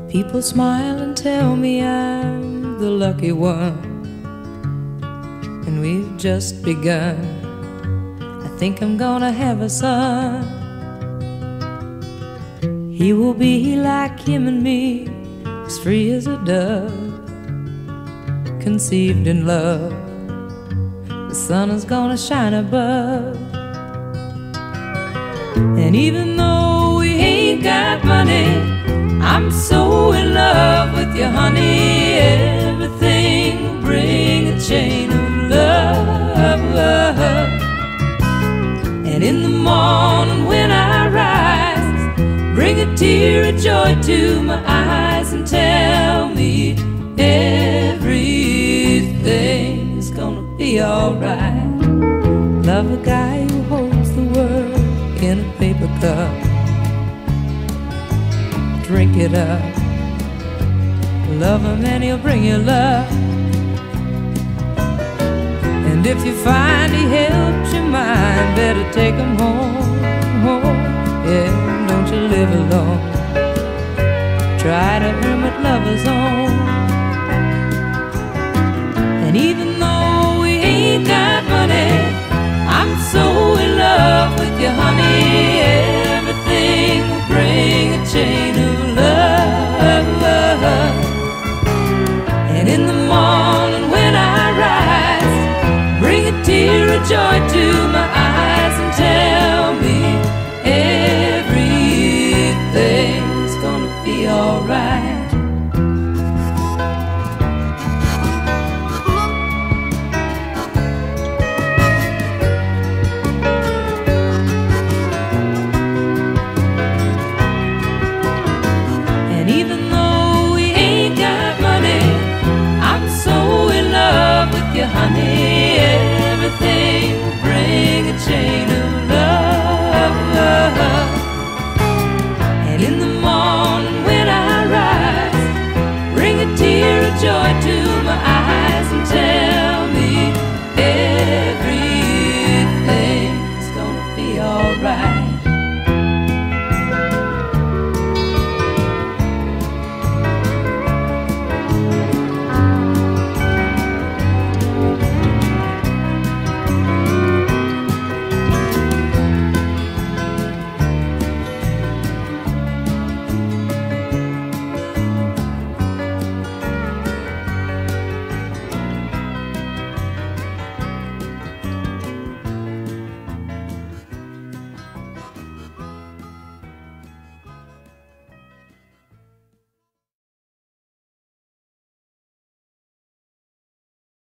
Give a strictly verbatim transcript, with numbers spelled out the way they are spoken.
People smile and tell me I'm the lucky one, and we've just begun. I think I'm gonna have a son. He will be like him and me, as free as a dove, conceived in love. The sun is gonna shine above. And even though we ain't got money, I'm so in love with you, honey. Everything will bring a chain of love. And in the morning when I rise, bring a tear of joy to my eyes and tell me everything is gonna be alright. Love a guy who holds the world in a paper cup. Drink it up. Love him and he'll bring you love. And if you find he helps your mind, better take him home, home. Yeah, don't you live alone. Try to earn what lovers own. And even